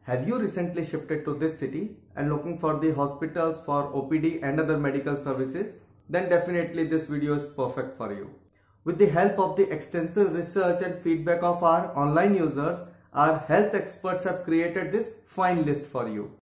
Have you recently shifted to this city and looking for the hospitals for OPD and other medical services? Then definitely this video is perfect for you. With the help of the extensive research and feedback of our online users, our health experts have created this fine list for you.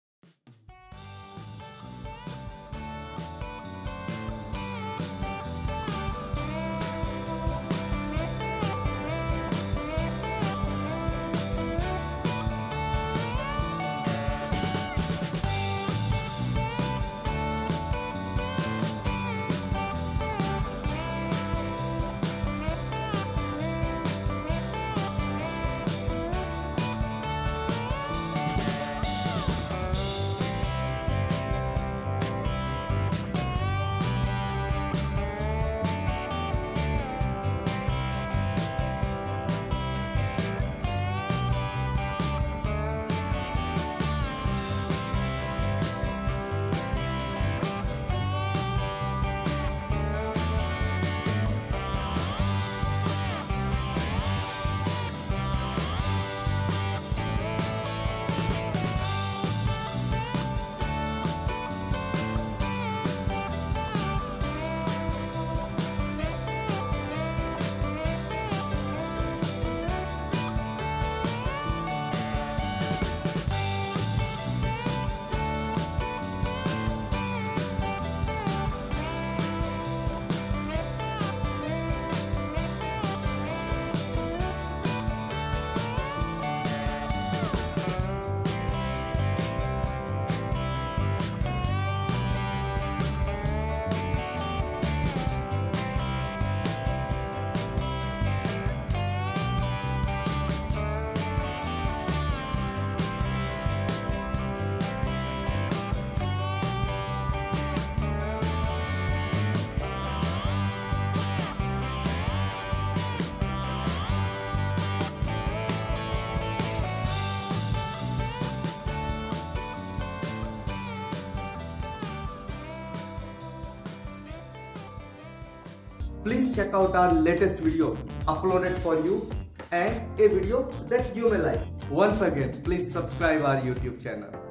Please check out our latest video uploaded for you and a video that you may like. Once again, please subscribe our YouTube channel.